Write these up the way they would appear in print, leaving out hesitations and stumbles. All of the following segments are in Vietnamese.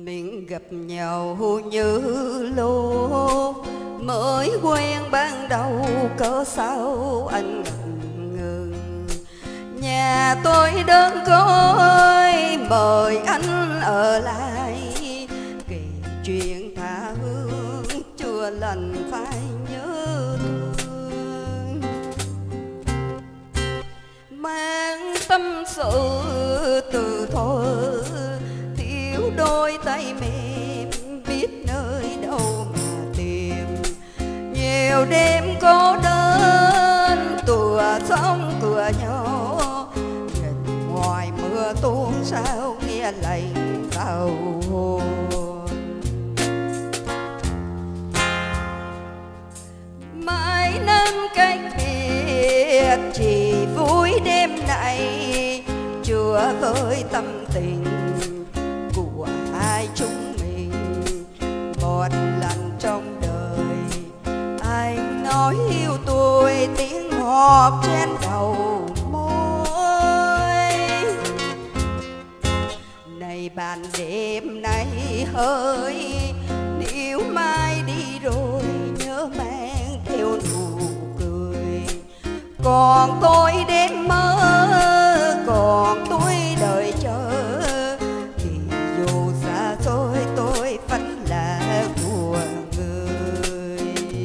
Mình gặp nhau như lúc mới quen ban đầu, cớ sao anh ngập ngừng. Nhà tôi đơn côi mời anh ở lại, kể chuyện tha hương chưa lần phải nhớ thương. Mang tâm sự từ thuở, thiếu đôi tay mềm biết nơi đâu mà tìm. Nhiều đêm cô đơn tựa sông cửa nhỏ, nhìn ngoài mưa tuôn sao nghe lạnh vào hồn. Mãi năm cách biệt chỉ vui đêm này, chưa với tâm tình của hai chúng mình. Một lần trong đời anh nói yêu tôi, tiếng ngọt trên đầu môi. Này ban đêm nay hỡi, nếu mai đi rồi nhớ mang theo nụ cười. Còn tôi đêm mơ, còn tôi đợi chờ, thì dù xa xôi tôi vẫn là của người.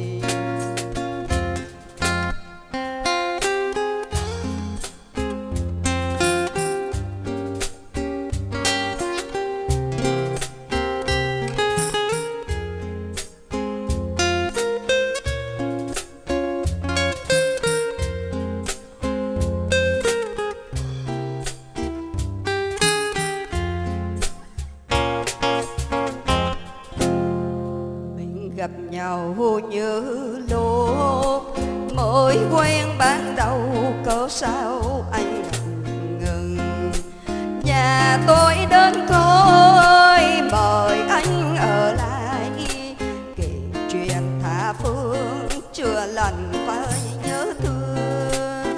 Gặp nhau như lúc mới quen ban đầu, cớ sao anh ngừng. Nhà tôi đơn côi mời anh ở lại, kể chuyện tha phương chưa lần phải nhớ thương.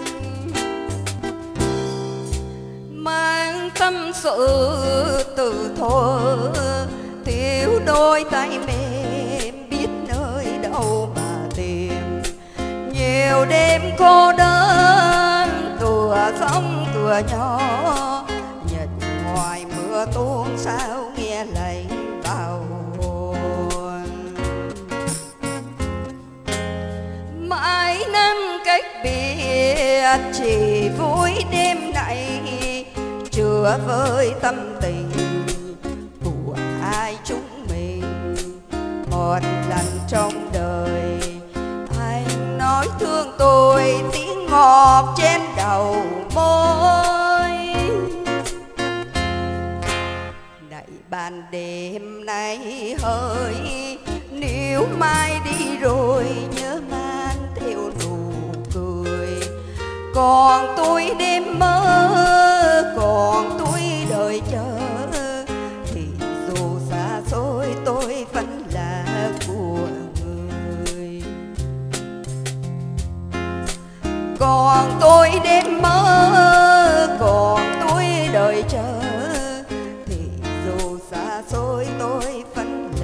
Mang tâm sự từ thuở, thiếu đôi tay mềm biết nơi đâu mà tìm. Nhiều đêm cô đơn tựa sông cửa nhỏ, nhìn ngoài mưa tuôn sao nghe lạnh vào hồn. Mãi năm cách biệt chỉ vui đêm này, chưa với tâm tình của hai chúng mình. Một lần trong đời anh nói thương tôi, tiếng ngọt trên đầu môi. Này ban đêm nay hỡi, nếu mai đi rồi nhớ mang theo nụ cười. Còn tôi đêm mơ, còn tôi đợi chờ, thì dù xa xôi tôi vẫn là của người. Còn tôi đêm mơ, còn tôi đợi chờ, thì dù xa xôi tôi vẫn